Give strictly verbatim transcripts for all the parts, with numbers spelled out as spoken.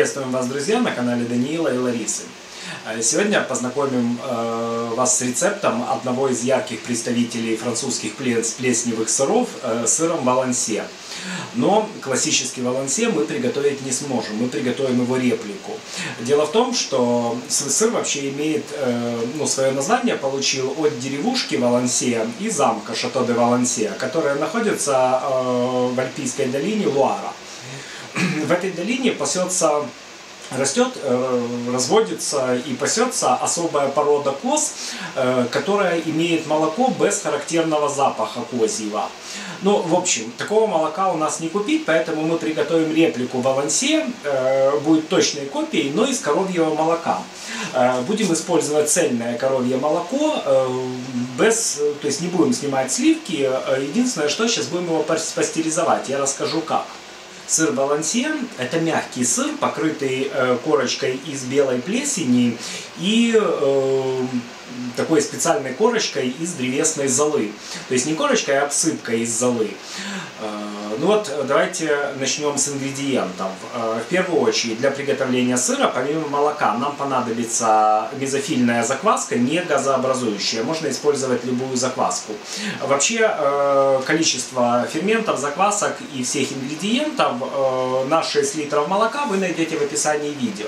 Приветствуем вас, друзья, на канале Даниила и Ларисы. Сегодня познакомим вас с рецептом одного из ярких представителей французских плесневых сыров, сыром валенсье. Но классический валенсье мы приготовить не сможем, мы приготовим его реплику. Дело в том, что сыр вообще имеет, ну, свое название получил от деревушки Валенсье и замка Шато де Валенсье, которая находится в Альпийской долине Луара. В этой долине пасется, растет, разводится и пасется особая порода коз, которая имеет молоко без характерного запаха козьего. Ну, в общем, такого молока у нас не купить, поэтому мы приготовим реплику валенсье, будет точной копией, но из коровьего молока. Будем использовать цельное коровье молоко, без, то есть не будем снимать сливки, единственное, что сейчас будем его пастеризовать, я расскажу как. Сыр валенсье – это мягкий сыр, покрытый э, корочкой из белой плесени и э, такой специальной корочкой из древесной золы. То есть не корочкой, а обсыпкой из золы. Э, ну вот, давайте начнем с ингредиентов. Э, в первую очередь, для приготовления сыра, помимо молока, нам понадобится мезофильная закваска, не газообразующая. Можно использовать любую закваску. Вообще, э, количество ферментов, заквасок и всех ингредиентов на шесть литров молока вы найдете в описании видео.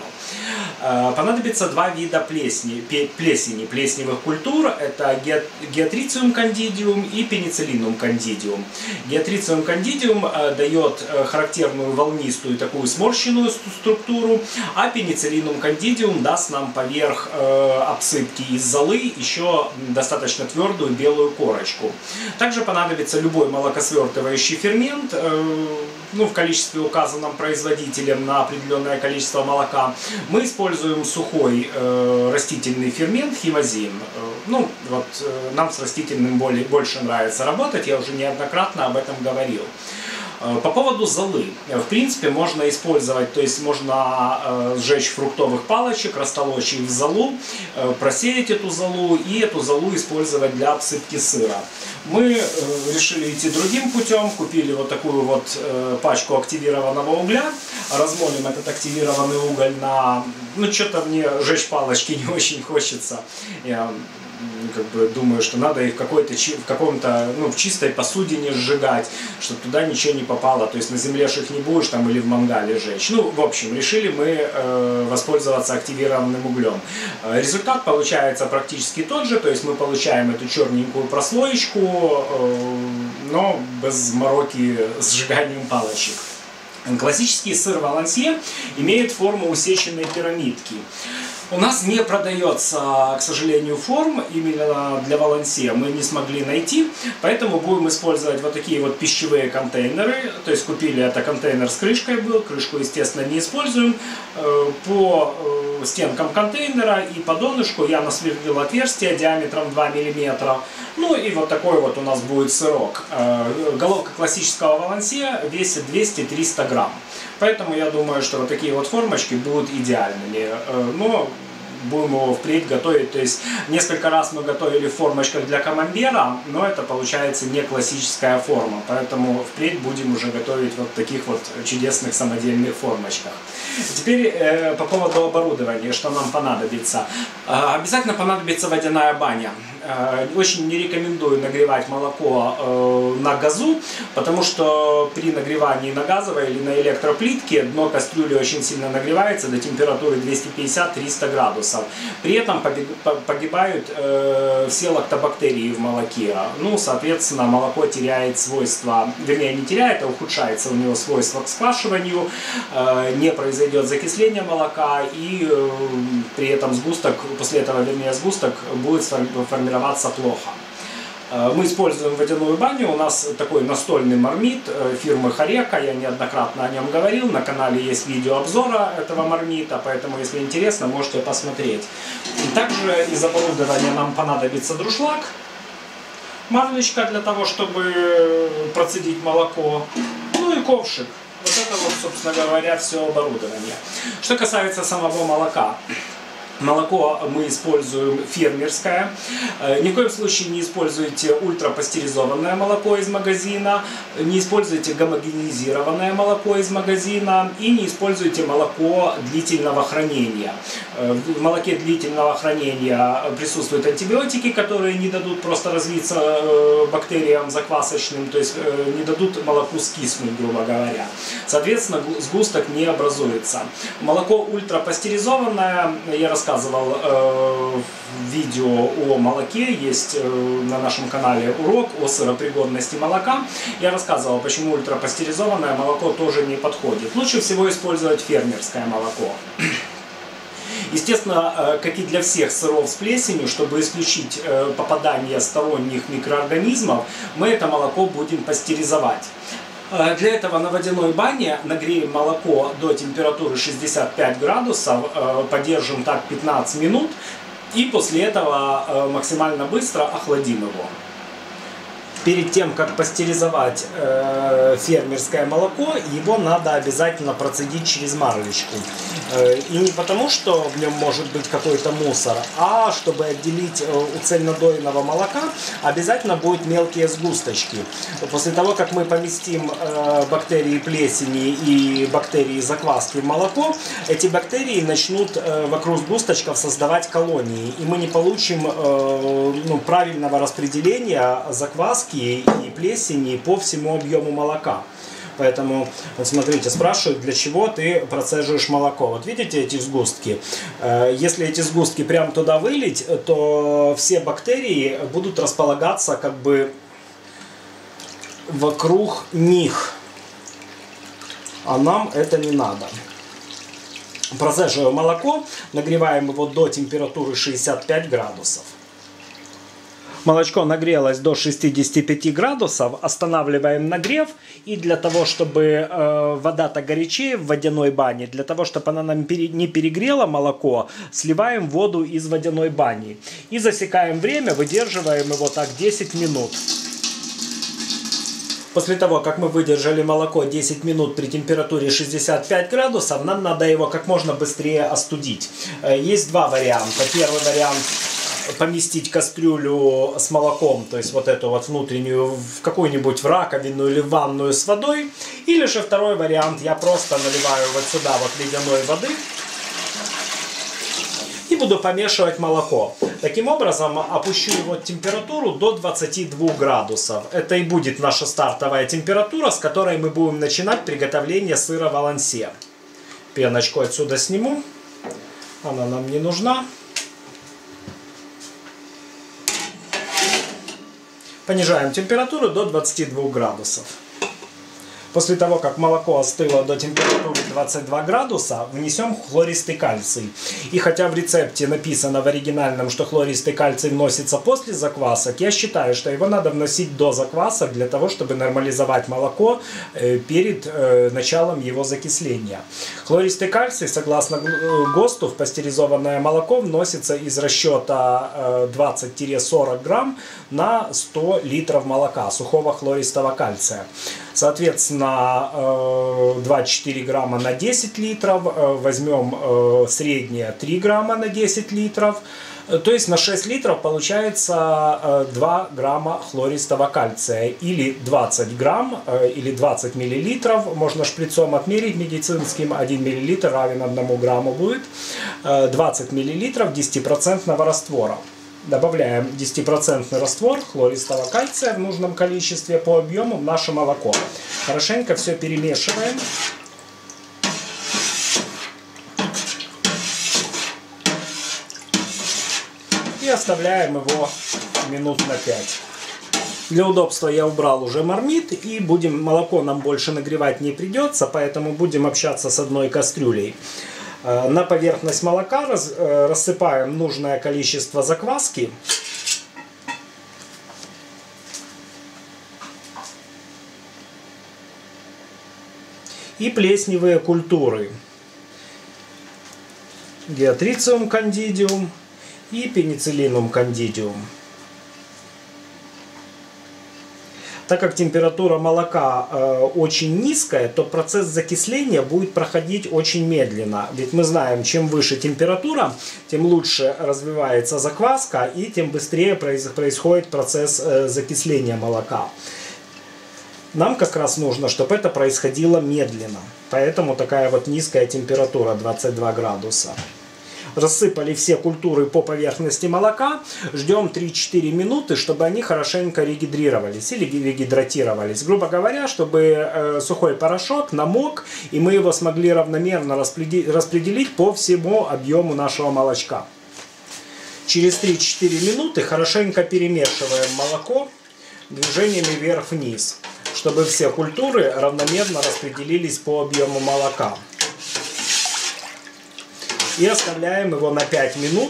Понадобится два вида плесени, плесени плесневых культур. Это геотрициум кандидиум и пенициллинум кандидиум. Геотрициум кандидиум дает характерную волнистую такую сморщенную структуру, а пенициллинум кандидиум даст нам поверх обсыпки из золы еще достаточно твердую белую корочку. Также понадобится любой молокосвертывающий фермент, ну, в количестве, указанном производителем на определенное количество молока. Мы используем сухой э, растительный фермент химозин. Э, ну, вот э, нам с растительным более, больше нравится работать, я уже неоднократно об этом говорил. По поводу золы. В принципе, можно использовать, то есть можно э, сжечь фруктовых палочек, растолочь их в золу, э, просеять эту золу и эту золу использовать для обсыпки сыра. Мы э, решили идти другим путем, купили вот такую вот э, пачку активированного угля, размолим этот активированный уголь на... Ну, что-то мне жечь палочки не очень хочется. Я как бы думаю, что надо их в какой-то, в каком-то, ну, в чистой посудине сжигать, чтобы туда ничего не попало, то есть на земле ж их не будешь там или в мангале жечь. Ну, в общем, решили мы э, воспользоваться активированным углем. Результат получается практически тот же, то есть мы получаем эту черненькую прослоечку, э, но без мороки с сжиганием палочек. Классический сыр валенсье имеет форму усеченной пирамидки. У нас не продается, к сожалению, форм именно для валенсье, мы не смогли найти, поэтому будем использовать вот такие вот пищевые контейнеры. То есть купили это контейнер с крышкой был, крышку, естественно, не используем. По стенкам контейнера и по донышку я насверлил отверстие диаметром два миллиметра. Ну и вот такой вот у нас будет сырок. Головка классического валенсье весит двести-триста грамм. Поэтому я думаю, что вот такие вот формочки будут идеальными. Но будем его впредь готовить. То есть несколько раз мы готовили в формочках для камамбера, но это получается не классическая форма. Поэтому впредь будем уже готовить вот в таких вот чудесных самодельных формочках. Теперь э, по поводу оборудования, что нам понадобится. Э, обязательно понадобится водяная баня. Э, очень не рекомендую нагревать молоко э, на газу, потому что при нагревании на газовой или на электроплитке дно кастрюли очень сильно нагревается до температуры двести пятьдесят — триста градусов. При этом погибают э, все лактобактерии в молоке. Ну, соответственно, молоко теряет свойства, вернее, не теряет, а ухудшается у него свойства к сквашиванию, э, не произойдет закисление молока, и э, при этом сгусток, после этого, вернее, сгусток будет формироваться плохо. Мы используем водяную баню, у нас такой настольный мармит фирмы Хорека, я неоднократно о нем говорил, на канале есть видео обзора этого мармита, поэтому, если интересно, можете посмотреть. Также из оборудования нам понадобится друшлаг, марлечка для того, чтобы процедить молоко, ну и ковшик. Вот это вот, собственно говоря, все оборудование. Что касается самого молока. Молоко мы используем фермерское. Ни в коем случае не используйте ультрапастеризованное молоко из магазина, не используйте гомогенизированное молоко из магазина и не используйте молоко длительного хранения. В молоке длительного хранения присутствуют антибиотики, которые не дадут просто развиться бактериям заквасочным, то есть не дадут молоку скиснуть, грубо говоря. Соответственно, сгусток не образуется. Молоко ультрапастеризованное, я рассказывал э, видео о молоке, есть э, на нашем канале урок о сыропригодности молока. Я рассказывал, почему ультрапастеризованное молоко тоже не подходит. Лучше всего использовать фермерское молоко. Естественно, как и для всех сыров с плесенью, чтобы исключить попадание сторонних микроорганизмов, мы это молоко будем пастеризовать. Для этого на водяной бане нагреем молоко до температуры шестьдесят пять градусов, подержим так пятнадцать минут и после этого максимально быстро охладим его. Перед тем, как пастеризовать э, фермерское молоко, его надо обязательно процедить через марлечку. Э, и не потому, что в нем может быть какой-то мусор, а чтобы отделить э, у цельнодойного молока, обязательно будут мелкие сгусточки. После того, как мы поместим э, бактерии плесени и бактерии закваски в молоко, эти бактерии начнут э, вокруг сгусточков создавать колонии. И мы не получим э, ну, правильного распределения закваски и плесени по всему объему молока. Поэтому, вот смотрите, спрашивают, для чего ты процеживаешь молоко. Вот видите эти сгустки? Если эти сгустки прямо туда вылить, то все бактерии будут располагаться как бы вокруг них. А нам это не надо. Процеживаем молоко, нагреваем его до температуры шестьдесят пять градусов. Молочко нагрелось до шестидесяти пяти градусов, останавливаем нагрев, и для того, чтобы э, вода-то горячее в водяной бане, для того, чтобы она нам пере, не перегрела молоко, сливаем воду из водяной бани. И засекаем время, выдерживаем его так десять минут. После того, как мы выдержали молоко десять минут при температуре шестьдесят пять градусов, нам надо его как можно быстрее остудить. Есть два варианта. Первый вариант — поместить кастрюлю с молоком, то есть вот эту вот внутреннюю, в какую-нибудь в раковину или в ванную с водой. Или же второй вариант, я просто наливаю вот сюда вот ледяной воды и буду помешивать молоко. Таким образом опущу его температуру до двадцати двух градусов. Это и будет наша стартовая температура, с которой мы будем начинать приготовление сыра Валансе. Пеночку отсюда сниму, она нам не нужна. Понижаем температуру до двадцати двух градусов. После того, как молоко остыло до температуры двадцати двух градуса, внесем хлористый кальций. И хотя в рецепте написано в оригинальном, что хлористый кальций вносится после заквасок, я считаю, что его надо вносить до заквасок, для того, чтобы нормализовать молоко перед началом его закисления. Хлористый кальций, согласно ГОСТу, в пастеризованное молоко вносится из расчета двадцать — сорок грамм на сто литров молока, сухого хлористого кальция. Соответственно, двадцать четыре грамма на десять литров, возьмем среднее три грамма на десять литров, то есть на шесть литров получается два грамма хлористого кальция, или двадцать грамм, или двадцать миллилитров, можно шприцом отмерить медицинским, один миллилитр равен одному грамму будет, двадцать миллилитров десятипроцентного раствора. Добавляем десятипроцентный раствор хлористого кальция в нужном количестве по объему в наше молоко. Хорошенько все перемешиваем. И оставляем его минут на пять. Для удобства я убрал уже мармит, и будем, молоко нам больше нагревать не придется, поэтому будем общаться с одной кастрюлей. На поверхность молока рассыпаем нужное количество закваски. И плесневые культуры. Геотрициум кандидиум и пенициллинум кандидиум. Так как температура молока э, очень низкая, то процесс закисления будет проходить очень медленно. Ведь мы знаем, чем выше температура, тем лучше развивается закваска и тем быстрее произ происходит процесс э, закисления молока. Нам как раз нужно, чтобы это происходило медленно. Поэтому такая вот низкая температура двадцать два градуса. Рассыпали все культуры по поверхности молока. Ждем три-четыре минуты, чтобы они хорошенько регидрировались или регидратировались. Грубо говоря, чтобы э, сухой порошок намок, и мы его смогли равномерно распределить по всему объему нашего молочка. Через три-четыре минуты хорошенько перемешиваем молоко движениями вверх-вниз, чтобы все культуры равномерно распределились по объему молока. И оставляем его на пять минут.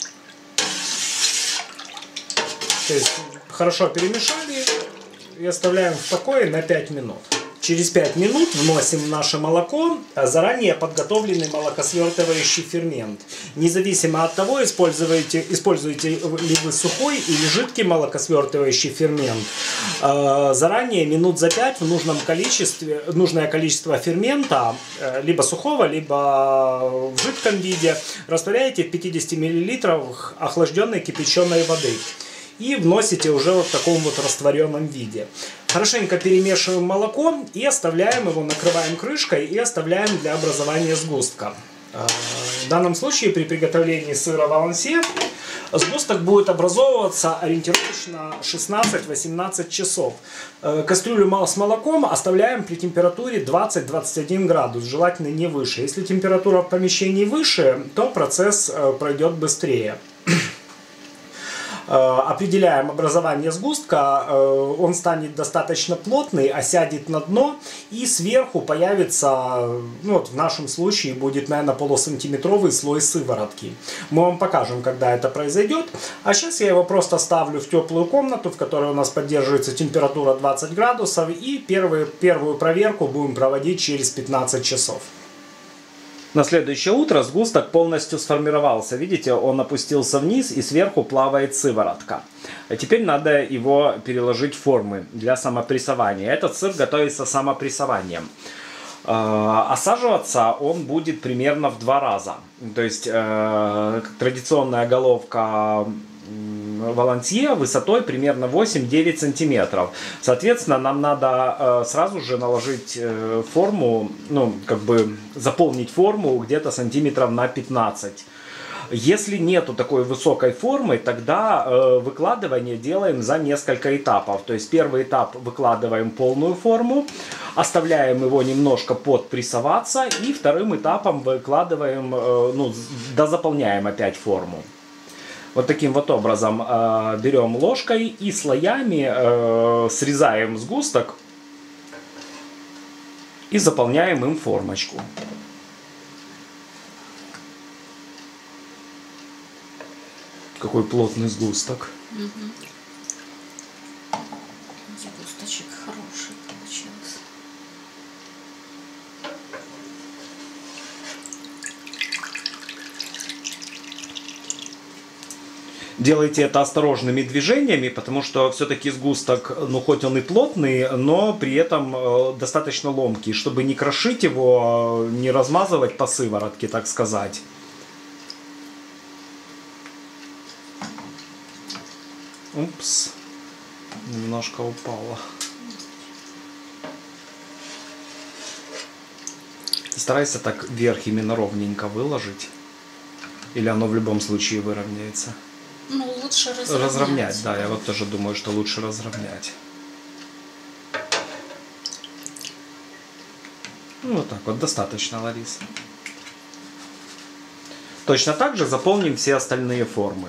То есть хорошо перемешали и оставляем в покое на пять минут. Через пять минут вносим в наше молоко заранее подготовленный молокосвертывающий фермент. Независимо от того, используете, используете ли вы сухой или жидкий молокосвертывающий фермент, заранее минут за пять в нужном количестве, нужное количество фермента, либо сухого, либо в жидком виде, растворяете в пятидесяти миллилитрах охлажденной кипяченой воды. И вносите уже вот в таком вот растворенном виде. Хорошенько перемешиваем молоко и оставляем его, накрываем крышкой и оставляем для образования сгустка. В данном случае при приготовлении сыра Валансье сгусток будет образовываться ориентировочно шестнадцать-восемнадцать часов. Кастрюлю с молоком оставляем при температуре двадцать-двадцать один градус, желательно не выше. Если температура в помещении выше, то процесс пройдет быстрее. Определяем образование сгустка, он станет достаточно плотный, осядет на дно и сверху появится, ну вот в нашем случае будет, наверное, полусантиметровый слой сыворотки. Мы вам покажем, когда это произойдет. А сейчас я его просто ставлю в теплую комнату, в которой у нас поддерживается температура двадцать градусов, и первую, первую проверку будем проводить через пятнадцать часов. На следующее утро сгусток полностью сформировался. Видите, он опустился вниз и сверху плавает сыворотка. А теперь надо его переложить в формы для самопрессования. Этот сыр готовится самопрессованием. Осаживаться он будет примерно в два раза. То есть традиционная головка Валансье высотой примерно восемь-девять сантиметров. Соответственно, нам надо э, сразу же наложить э, форму, ну, как бы заполнить форму где-то сантиметров на пятнадцать. Если нету такой высокой формы, тогда э, выкладывание делаем за несколько этапов. То есть первый этап выкладываем полную форму, оставляем его немножко подпрессоваться, и вторым этапом выкладываем, э, ну, дозаполняем опять форму. Вот таким вот образом э, берем ложкой и слоями э, срезаем сгусток и заполняем им формочку. Какой плотный сгусток. Угу. Сгусточек хороший получился. Делайте это осторожными движениями, потому что все-таки сгусток, ну хоть он и плотный, но при этом э, достаточно ломкий, чтобы не крошить его, не размазывать по сыворотке, так сказать. Упс, немножко упало. Старайся так вверх именно ровненько выложить, или оно в любом случае выровняется. Ну, лучше разровнять. Разровнять, да, я вот тоже думаю, что лучше разровнять. Ну, вот так вот, достаточно, Лариса. Точно так же заполним все остальные формы.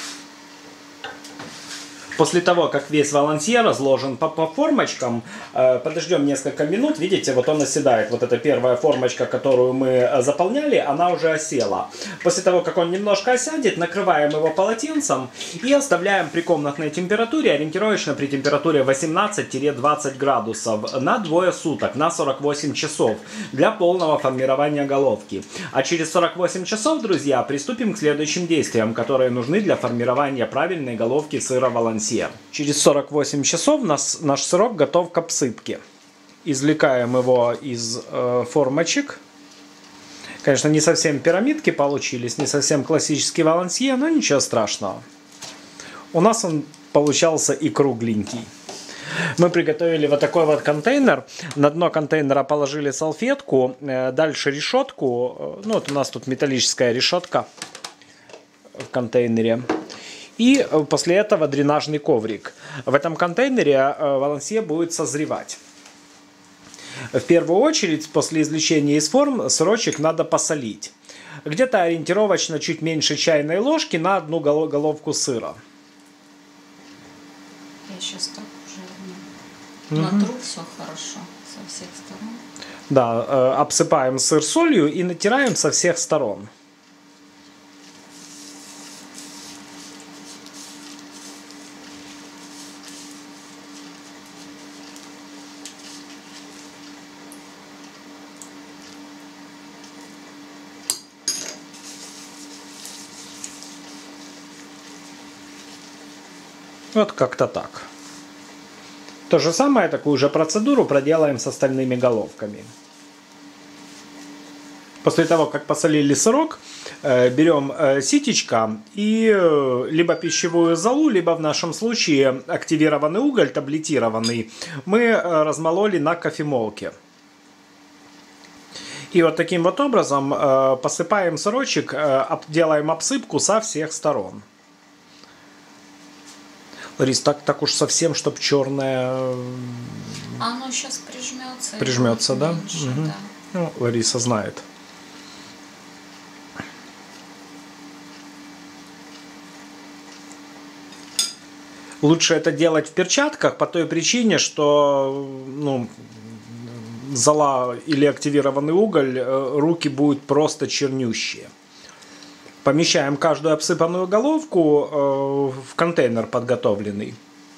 После того, как весь Валансье разложен по, по формочкам, э, подождем несколько минут. Видите, вот он оседает. Вот эта первая формочка, которую мы заполняли, она уже осела. После того, как он немножко осядет, накрываем его полотенцем и оставляем при комнатной температуре, ориентировочно при температуре восемнадцать-двадцать градусов, на двое суток, на сорок восемь часов, для полного формирования головки. А через сорок восемь часов, друзья, приступим к следующим действиям, которые нужны для формирования правильной головки сыра Валансье. Валансье. Через сорок восемь часов нас, наш сырок готов к обсыпке. Извлекаем его из э, формочек. Конечно, не совсем пирамидки получились, не совсем классический Валансье, но ничего страшного. У нас он получался и кругленький. Мы приготовили вот такой вот контейнер. На дно контейнера положили салфетку, дальше решетку. Ну вот у нас тут металлическая решетка в контейнере. И после этого дренажный коврик. В этом контейнере Валансье будет созревать. В первую очередь, после извлечения из форм, сырочек надо посолить. Где-то ориентировочно чуть меньше чайной ложки на одну головку сыра. Я сейчас так уже угу. натру все хорошо со всех сторон. Да, э, обсыпаем сыр солью и натираем со всех сторон. Вот как-то так. То же самое, такую же процедуру проделаем с остальными головками. После того, как посолили сырок, берем ситечко и либо пищевую золу, либо в нашем случае активированный уголь, таблетированный, мы размололи на кофемолке. И вот таким вот образом посыпаем сырочек, делаем обсыпку со всех сторон. Ларис, так, так уж совсем, чтобы черное... Оно сейчас прижмется. Прижмется, да? Меньше, угу. да. Ну, Лариса знает. Лучше это делать в перчатках по той причине, что ну, зола или активированный уголь, руки будут просто чернющие. Помещаем каждую обсыпанную головку э, в контейнер подготовленный.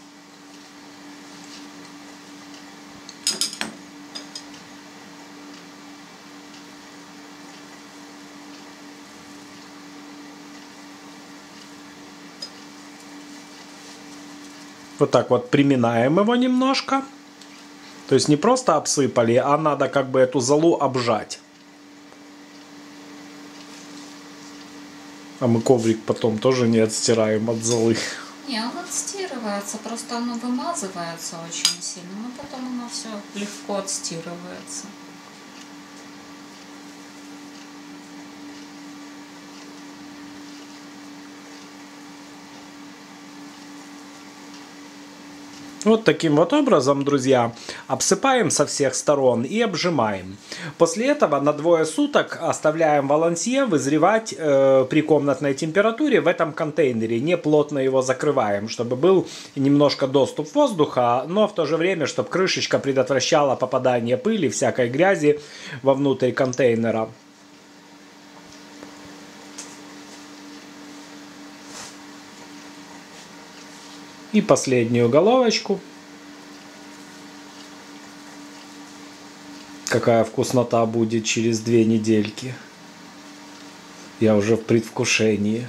Вот так вот приминаем его немножко. То есть не просто обсыпали, а надо как бы эту золу обжать. А мы коврик потом тоже не отстираем от золы. Не, он отстирывается, просто оно вымазывается очень сильно, но потом оно все легко отстирывается. Вот таким вот образом, друзья, обсыпаем со всех сторон и обжимаем. После этого на двое суток оставляем Валансье вызревать э, при комнатной температуре в этом контейнере. Не плотно его закрываем, чтобы был немножко доступ воздуха, но в то же время, чтобы крышечка предотвращала попадание пыли, всякой грязи вовнутрь контейнера. И последнюю головочку. Какая вкуснота будет через две недельки. Я уже в предвкушении.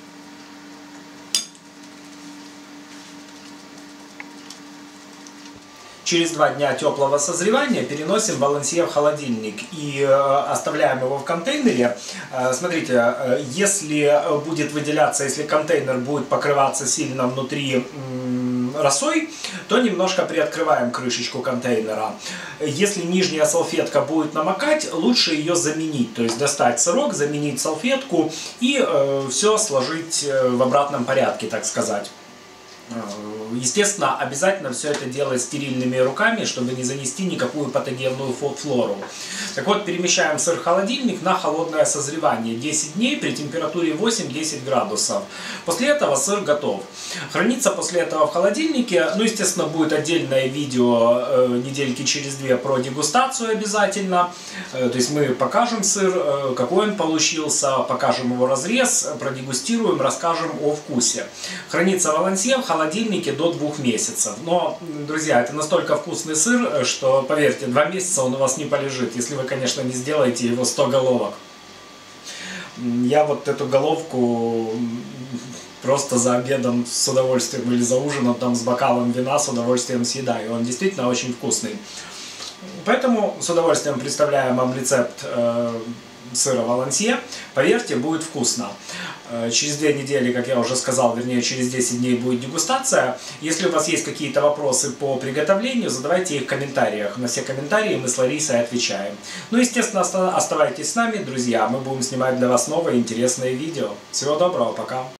Через два дня теплого созревания переносим Валансье в холодильник и э, оставляем его в контейнере. Э, смотрите, э, если будет выделяться, если контейнер будет покрываться сильно внутри э, росой, то немножко приоткрываем крышечку контейнера. Если нижняя салфетка будет намокать, лучше ее заменить. То есть достать сырок, заменить салфетку и э, все сложить в обратном порядке, так сказать. Естественно, обязательно все это делать стерильными руками, чтобы не занести никакую патогенную флору. Так вот, перемещаем сыр в холодильник на холодное созревание. десять дней при температуре восемь-десять градусов. После этого сыр готов. Хранится после этого в холодильнике. Ну, естественно, будет отдельное видео э, недельки через две про дегустацию обязательно. Э, то есть мы покажем сыр, э, какой он получился, покажем его разрез, продегустируем, расскажем о вкусе. Хранится Валансье в холодильнике до двух месяцев. Но, друзья, это настолько вкусный сыр, что, поверьте, два месяца он у вас не полежит, если вы, конечно, не сделаете его сто головок. Я вот эту головку просто за обедом с удовольствием или за ужином там с бокалом вина с удовольствием съедаю. Он действительно очень вкусный. Поэтому с удовольствием представляем вам рецепт э, сыра Валансье. Поверьте, будет вкусно. Через две недели, как я уже сказал, вернее через десять дней будет дегустация. Если у вас есть какие-то вопросы по приготовлению, задавайте их в комментариях. На все комментарии мы с Ларисой отвечаем. Ну, естественно, оставайтесь с нами, друзья. Мы будем снимать для вас новые интересные видео. Всего доброго, пока!